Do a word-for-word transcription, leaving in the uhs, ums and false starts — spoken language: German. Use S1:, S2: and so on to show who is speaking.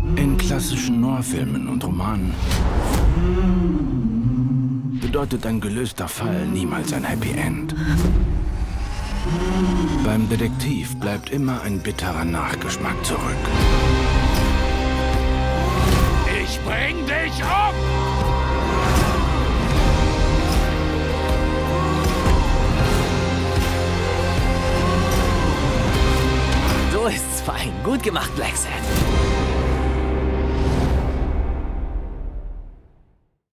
S1: In klassischen Noir-Filmen und Romanen bedeutet ein gelöster Fall niemals ein Happy End. Beim Detektiv bleibt immer ein bitterer Nachgeschmack zurück.
S2: Ich bring dich um!
S3: So ist's fein. Gut gemacht, Blacksad.